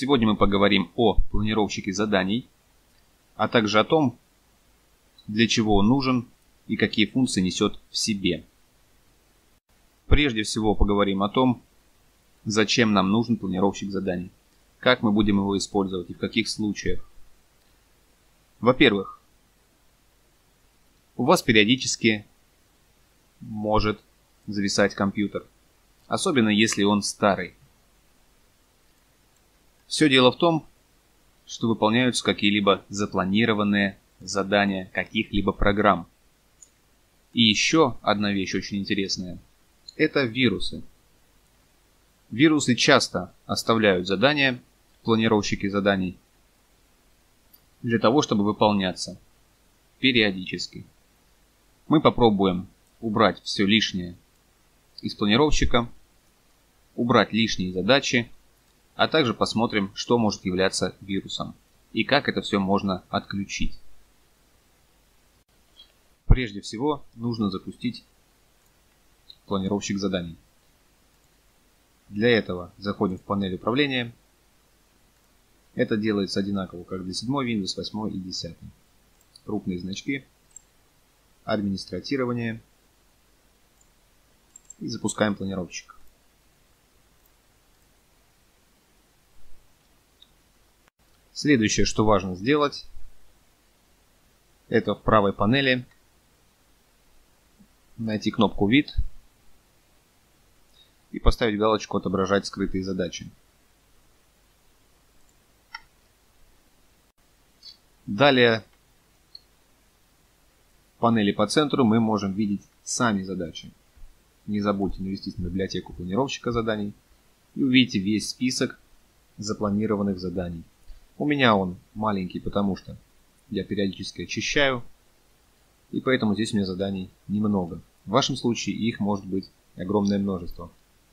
Сегодня мы поговорим о планировщике заданий, а также о том, для чего он нужен и какие функции несет в себе. Прежде всего поговорим о том, зачем нам нужен планировщик заданий, как мы будем его использовать и в каких случаях. Во-первых, у вас периодически может зависать компьютер, особенно если он старый. Все дело в том, что выполняются какие-либо запланированные задания каких-либо программ. И еще одна вещь очень интересная – это вирусы. Вирусы часто оставляют задания в планировщике заданий для того, чтобы выполняться периодически. Мы попробуем убрать все лишнее из планировщика, убрать лишние задачи, а также посмотрим, что может являться вирусом и как это все можно отключить. Прежде всего нужно запустить планировщик заданий. Для этого заходим в панель управления. Это делается одинаково как для 7 Windows, 8 и 10. Крупные значки, администратирование и запускаем планировщик. Следующее, что важно сделать, это в правой панели найти кнопку «Вид» и поставить галочку «Отображать скрытые задачи». Далее в панели по центру мы можем видеть сами задачи. Не забудьте навестись на библиотеку планировщика заданий и увидите весь список запланированных заданий. У меня он маленький, потому что я периодически очищаю, и поэтому здесь у меня заданий немного. В вашем случае их может быть огромное множество.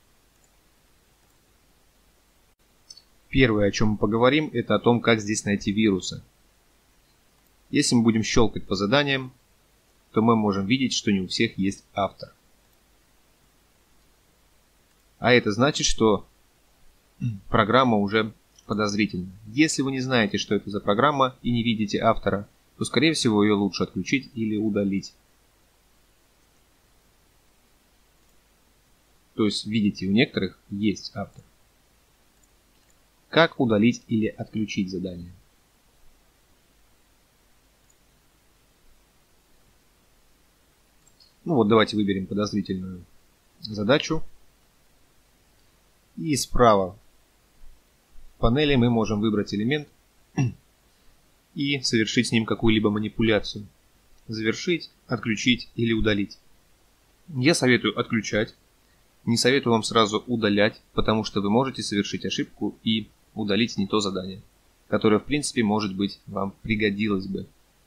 Первое, о чем мы поговорим, это о том, как здесь найти вирусы. Если мы будем щелкать по заданиям, то мы можем видеть, что не у всех есть автор. А это значит, что программа уже подозрительна. Если вы не знаете, что это за программа и не видите автора, то, скорее всего, ее лучше отключить или удалить. То есть, видите, у некоторых есть автор. Как удалить или отключить задание? Ну вот, давайте выберем подозрительную задачу. И справа в панели мы можем выбрать элемент и совершить с ним какую-либо манипуляцию. Завершить, отключить или удалить. Я советую отключать. Не советую вам сразу удалять, потому что вы можете совершить ошибку и удалить не то задание, которое в принципе, может быть, вам пригодилось бы.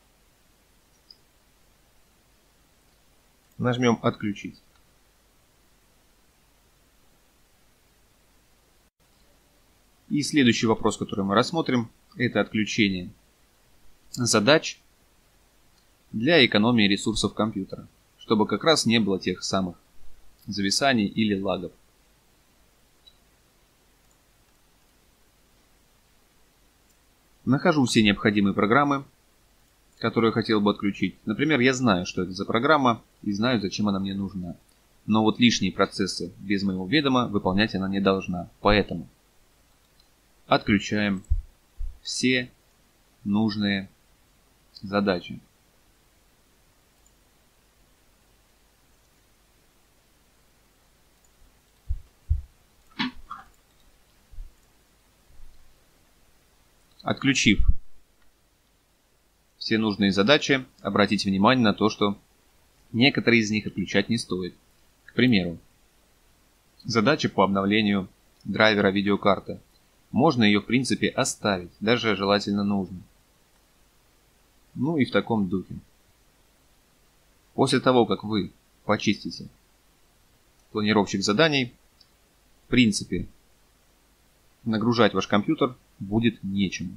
Нажмем «Отключить». И следующий вопрос, который мы рассмотрим, это отключение задач для экономии ресурсов компьютера, чтобы как раз не было тех самых зависаний или лагов. Нахожу все необходимые программы, которые хотел бы отключить. Например, я знаю, что это за программа и знаю, зачем она мне нужна. Но вот лишние процессы без моего ведома выполнять она не должна. Поэтому отключаем все нужные задачи. Отключив все нужные задачи, обратите внимание на то, что некоторые из них отключать не стоит. К примеру, задача по обновлению драйвера видеокарты. Можно ее в принципе оставить, даже желательно нужно. Ну и в таком духе. После того, как вы почистите планировщик заданий, в принципе, нагружать ваш компьютер будет нечем.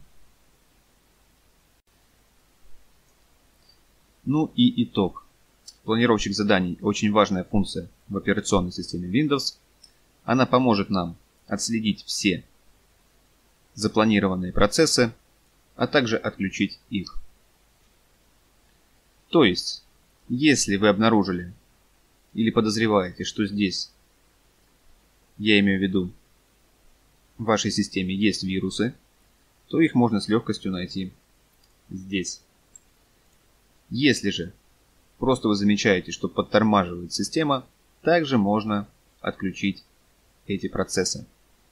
Ну и итог. Планировщик заданий – очень важная функция в операционной системе Windows. Она поможет нам отследить все запланированные процессы, а также отключить их. То есть, если вы обнаружили или подозреваете, что здесь, я имею в виду, в вашей системе есть вирусы, то их можно с легкостью найти здесь. Если же просто вы замечаете, что подтормаживает система, также можно отключить эти процессы.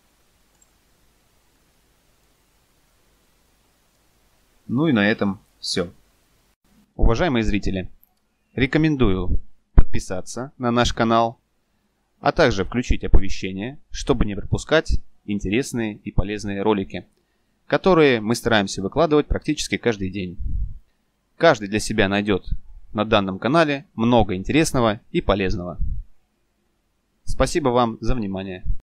Ну и на этом все. Уважаемые зрители, рекомендую подписаться на наш канал, а также включить оповещения, чтобы не пропускать интересные и полезные ролики, которые мы стараемся выкладывать практически каждый день. Каждый для себя найдет на данном канале много интересного и полезного. Спасибо вам за внимание.